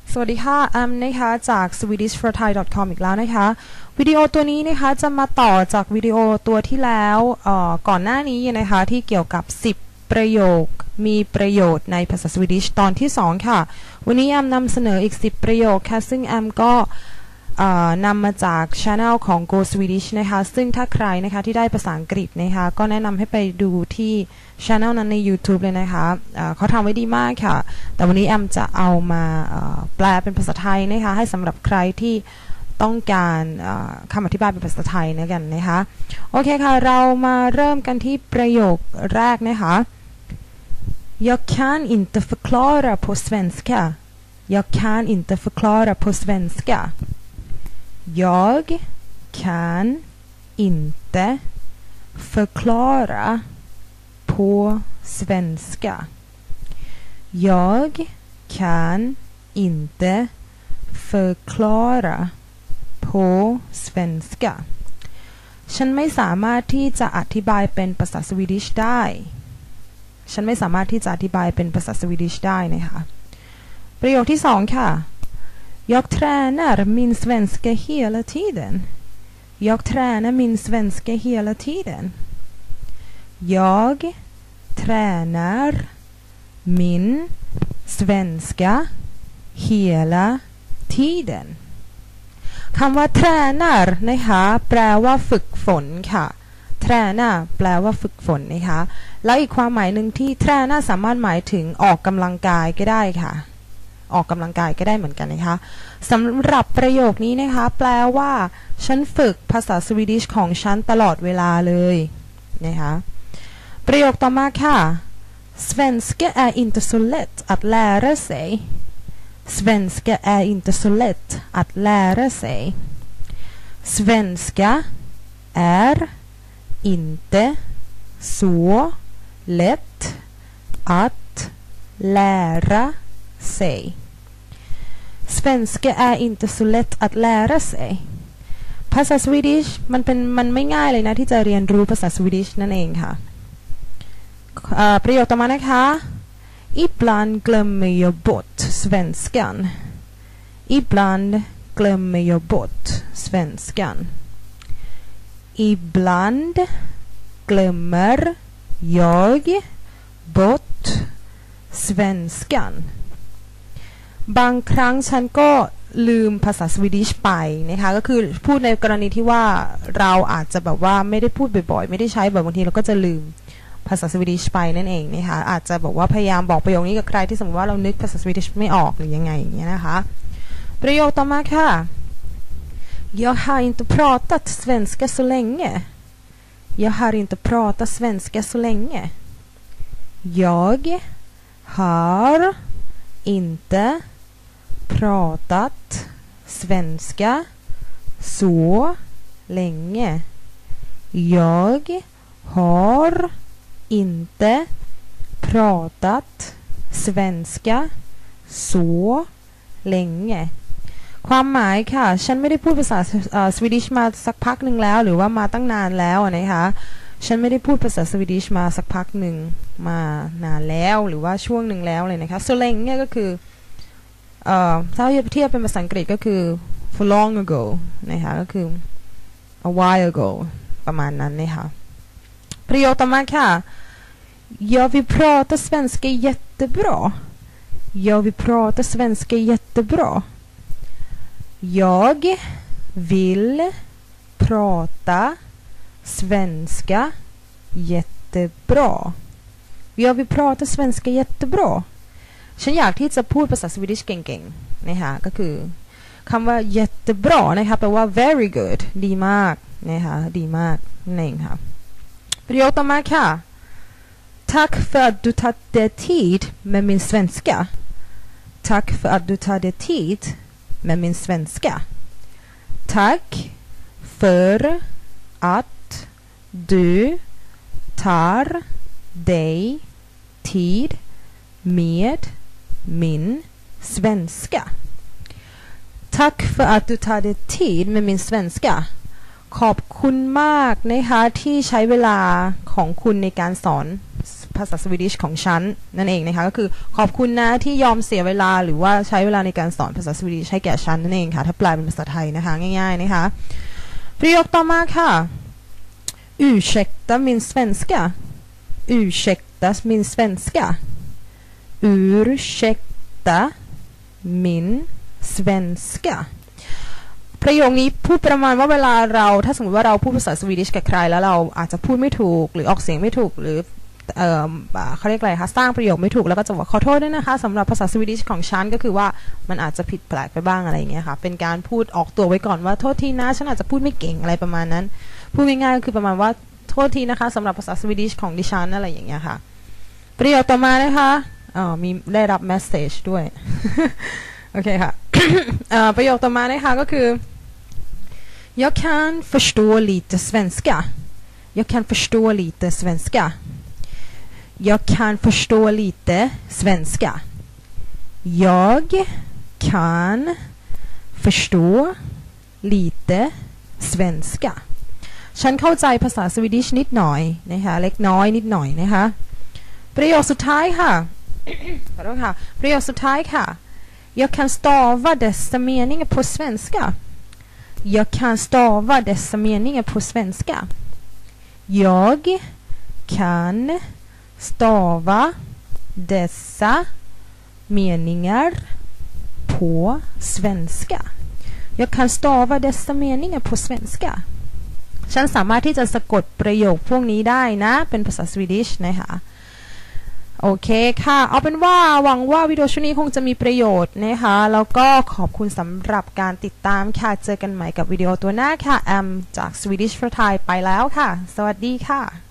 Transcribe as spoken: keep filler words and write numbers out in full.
สวัสดีค่ะแอมนะคะจาก สวีดิช ฟอร์ ไทย ดอท คอม อีกแล้วนะคะวิดีโอตัวนี้นะคะจะมาต่อจากวิดีโอตัวที่แล้วก่อนหน้านี้นะคะที่เกี่ยวกับสิบประโยคมีประโยชน์ในภาษาสวีดิชตอนที่สองค่ะวันนี้แอมนำเสนออีกสิบประโยคค่ะซึ่งแอมก็นำมาจาก channel ของ Go Swedish นะคะซึ่งถ้าใครนะคะที่ได้ภาษาอังกฤษนะคะก็แนะนำให้ไปดูที่ channel นั้นใน YouTube เลยนะคะเขาทำไว้ดีมากค่ะแต่วันนี้แอมจะเอามาแปลเป็นภาษาไทยนะคะให้สำหรับใครที่ต้องการคำอธิบายเป็นภาษาไทยนะกันนะคะโอเคค่ะเรามาเริ่มกันที่ประโยคแรกนะคะ Jag kan inte förklara på svenska Jag kan inte förklara på svenska Jag kan inte förklara på svenska Jag kan inte förklara på svenska ฉันไม่สามารถที่จะอธิบายเป็นภาษาสวีดิชได้ฉันไม่สามารถที่จะอธิบายเป็นภาษาสวีดิชได้นะคะประโยคที่สองค่ะJag tränar min svenska hela tiden Jag tränar min svenska hela tiden Jag tränar min svenska hela tiden คำว่า tränar นะคะแปลว่าฝึกฝนค่ะ träna แปลว่าฝึกฝนนะคะแล้วอีกความหมายหนึ่งที่ träna สามารถหมายถึงออกกำลังกายก็ได้ค่ะออกกำลังกายก็ได้เหมือนกันนะคะสำหรับประโยคนี้นะคะแปลว่าฉันฝึกภาษาสวีดิชของฉันตลอดเวลาเลยนะคะประโยคต่อมาค่ะ Svenska är inte så lätt att lära sig Svenska är inte så lätt att lära sig Svenska är inte så lätt att lära sig Svenska är inte så lätt att lära sig ภาษาสวีดิชมันเป็นมันไม่ง่ายเลยนะที่จะเรียนรู้ภาษาสวีดิชนั่นเองค่ะประโยคต่อมานะคะ Ibland glömmer jag bort svenskan Ibland glömmer jag bort svenskan Ibland glömmer jag bort svenskan บางครั้งฉันก็ลืมภาษาสวีดิชไปนะคะก็คือพูดในกรณีที่ว่าเราอาจจะแบบว่าไม่ได้พูดบ่อยๆไม่ได้ใช้แบบบางทีเราก็จะลืมภาษาสวีดิชไปนั่นเองนะคะอาจจะบอกว่าพยายามบอกประโยคนี้กับใครที่สมมติว่าเรานึกภาษาสวีดิชไม่ออกหรือยังไงอย่างเงี้ยนะคะประโยคต่อมาค่ะ Jag har inte pratat svenska så länge Jag har inte pratat svenska så länge Jag har inte pratat svenska så länge Jag har inte pratat svenska så länge ความหมายค่ะฉันไม่ได้พูดภาษาสวีดิชมาสักพักหนึ่งแล้วหรือว่ามาตั้งนานแล้วนะคะฉันไม่ได้พูดภาษาสวีดิชมาสักพักหนึ่งมานานแล้วหรือว่าช่วงหนึ่งแล้วเลยนะคะ so länge เนี่ยก็คือเอ่อถ้าเทียบเป็นภาษาอังกฤษก็คือ for long ago นะคะก็คือ a while ago ประมาณนั้นนะคะประโยคต่อมาค่ะ Jag vill prata svenska jättebra Jag vill prata svenska jättebra Jag vill prata svenska jättebra Jag vill prata svenska jättebra ฉันอยากที่จะพูดภาษาสวีดิชเก่งๆนะคะก็คือคำว่า jättebra นะคะแปลว่า very good ดีมากนะคะดีมากนั่นเองค่ะประโยคต่อมาค่ะ Tack för att du tagit dig tid med min svenska Tack för att du tagit dig tid med min svenska Tack för att du tar dig tid med min svenska Tack för att du tar dig tid med min svenska ขอบคุณมากนะคะที่ใช้เวลาของคุณในการสอนภภาษาสวีดิชของฉันนั่นเองนะคะก็คือขอบคุณนะที่ยอมเสียเวลาหรือว่าใช้เวลาในการสอนภาษาสวีดิชให้แก่ฉันนั่นเองค่ะถ้าแปลเป็นภาษาไทยนะคะง่ายๆนะคะประโยคต่อมาค่ะ ursäkta min svenska ursäkta min svenska ursäkta min svenska ประโยคนี้พูดประมาณว่าเวลาเราถ้าสมมติว่าเราพูดภาษาสวีดิชกับใครแล้วเราอาจจะพูดไม่ถูกหรือออกเสียงไม่ถูกหรือเอ่อเขาเรียกอะไรคะสร้างประโยคไม่ถูกแล้วก็จะบอกขอโทษด้วยนะคะสำหรับภาษาสวีดิชของฉันก็คือว่ามันอาจจะผิดแปลกไปบ้างอะไรอย่างเงี้ยค่ะเป็นการพูดออกตัวไว้ก่อนว่าโทษทีนะฉันอาจจะพูดไม่เก่งอะไรประมาณนั้นพูดง่ายๆก็คือประมาณว่าโทษทีนะคะสำหรับภาษาสวีดิชของดิฉันอะไรอย่างเงี้ยค่ะประโยคต่อมานะคะอ๋อมีได้รับเมสเซจด้วย โอเคค่ะ ประโยคต่อมานะคะก็คือ Jag kan förstå lite svenska Jag kan förstå lite svenska Jag kan förstå lite svenska Jag kan förstå lite svenska ฉันเข้าใจภาษาสวีดิชนิดหน่อยนะคะเล็กน้อยนิดหน่อยนะคะประโยคสุดท้ายค่ะ ขอโทษค่ะประโยคสุดท้ายค่ะ Jag kan stava dessa meningar på svenska Jag kan stava dessa meningar på svenska Jag kan stava dessa meningar på svenska Jag kan stava dessa meningar på svenska ฉันสามารถที่จะสะกดประโยคพวกนี้ได้นะเป็นภาษาสวีดิชนะคะโอเคค่ะเอาเป็นว่าหวังว่าวิดีโอชุดนี้คงจะมีประโยชน์นะคะแล้วก็ขอบคุณสำหรับการติดตามค่ะเจอกันใหม่กับวิดีโอตัวหน้าค่ะแอมจาก Swedish for Thai ไปแล้วค่ะสวัสดีค่ะ